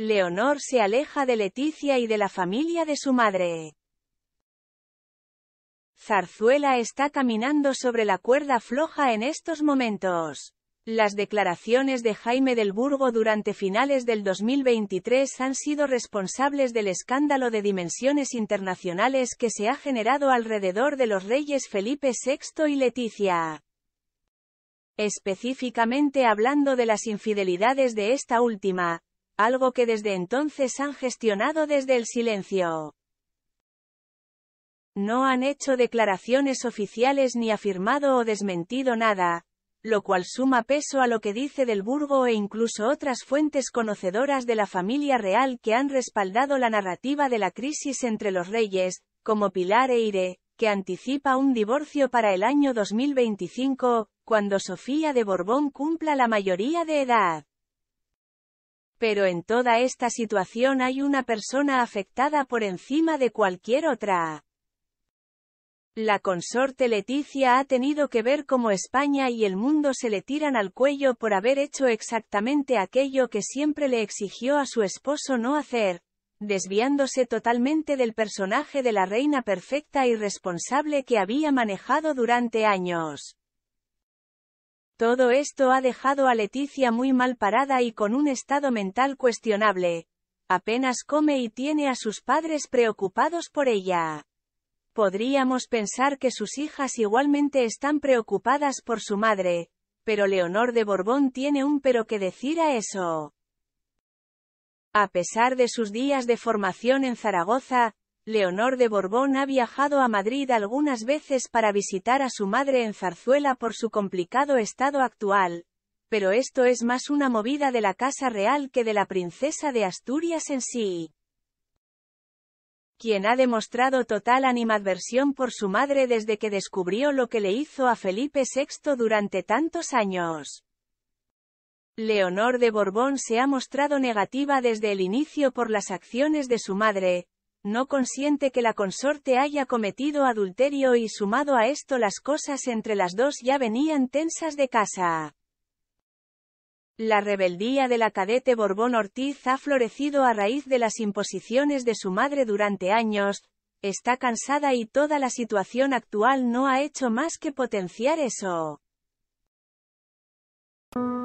Leonor se aleja de Leticia y de la familia de su madre. Zarzuela está caminando sobre la cuerda floja en estos momentos. Las declaraciones de Jaime del Burgo durante finales del 2023 han sido responsables del escándalo de dimensiones internacionales que se ha generado alrededor de los reyes Felipe VI y Leticia. Específicamente hablando de las infidelidades de esta última, algo que desde entonces han gestionado desde el silencio. No han hecho declaraciones oficiales ni afirmado o desmentido nada, lo cual suma peso a lo que dice del Burgo e incluso otras fuentes conocedoras de la familia real que han respaldado la narrativa de la crisis entre los reyes, como Pilar Eyre, que anticipa un divorcio para el año 2025, cuando Sofía de Borbón cumpla la mayoría de edad. Pero en toda esta situación hay una persona afectada por encima de cualquier otra. La consorte Leticia ha tenido que ver cómo España y el mundo se le tiran al cuello por haber hecho exactamente aquello que siempre le exigió a su esposo no hacer, desviándose totalmente del personaje de la reina perfecta y responsable que había manejado durante años. Todo esto ha dejado a Leticia muy mal parada y con un estado mental cuestionable. Apenas come y tiene a sus padres preocupados por ella. Podríamos pensar que sus hijas igualmente están preocupadas por su madre, pero Leonor de Borbón tiene un pero que decir a eso. A pesar de sus días de formación en Zaragoza, Leonor de Borbón ha viajado a Madrid algunas veces para visitar a su madre en Zarzuela por su complicado estado actual, pero esto es más una movida de la Casa Real que de la princesa de Asturias en sí, quien ha demostrado total animadversión por su madre desde que descubrió lo que le hizo a Felipe VI durante tantos años. Leonor de Borbón se ha mostrado negativa desde el inicio por las acciones de su madre, no consiente que la consorte haya cometido adulterio y sumado a esto las cosas entre las dos ya venían tensas de casa. La rebeldía de la cadete Borbón Ortiz ha florecido a raíz de las imposiciones de su madre durante años, está cansada y toda la situación actual no ha hecho más que potenciar eso.